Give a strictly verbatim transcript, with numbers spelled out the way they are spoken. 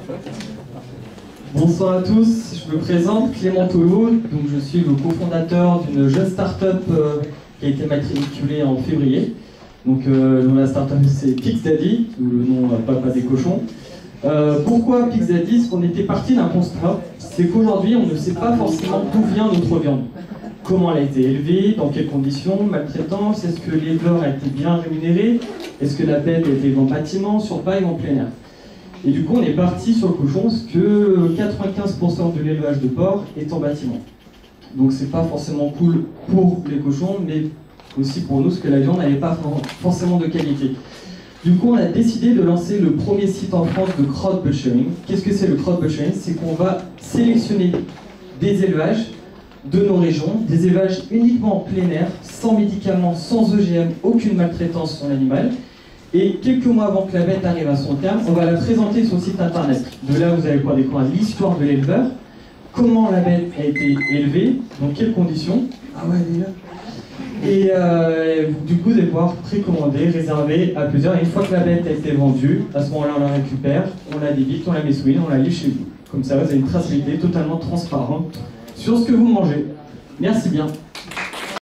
Bonsoir à tous, je me présente Clément Tolo, donc je suis le cofondateur d'une jeune start-up euh, qui a été matriculée en février. Donc euh, la start-up c'est Pix Daddy, ou le nom euh, Papa des cochons. Euh, pourquoi Pix Daddy? Parce qu'on était parti d'un constat, c'est qu'aujourd'hui on ne sait pas forcément d'où vient notre viande. Comment elle a été élevée, dans quelles conditions, maltraitance, est-ce que l'éleveur a été bien rémunéré, est-ce que la bête a été en bâtiment, sur paille ou en plein air. Et du coup on est parti sur le cochon parce que quatre-vingt-quinze pour cent de l'élevage de porc est en bâtiment. Donc c'est pas forcément cool pour les cochons, mais aussi pour nous parce que la viande n'avait pas forcément de qualité. Du coup on a décidé de lancer le premier site en France de crowd butchering. Qu'est-ce que c'est le crowd butchering? C'est qu'on va sélectionner des élevages de nos régions, des élevages uniquement en plein air, sans médicaments, sans O G M, aucune maltraitance sur l'animal. Et quelques mois avant que la bête arrive à son terme, on va la présenter sur le site internet. De là, vous allez pouvoir découvrir l'histoire de l'éleveur, comment la bête a été élevée, dans quelles conditions. Ah ouais, déjà. Et euh, du coup, vous allez pouvoir précommander, réserver à plusieurs. Et une fois que la bête a été vendue, à ce moment-là, on la récupère, on la débite, on la met sous huile, on la livre chez vous. Comme ça, vous avez une traçabilité totalement transparente sur ce que vous mangez. Merci bien.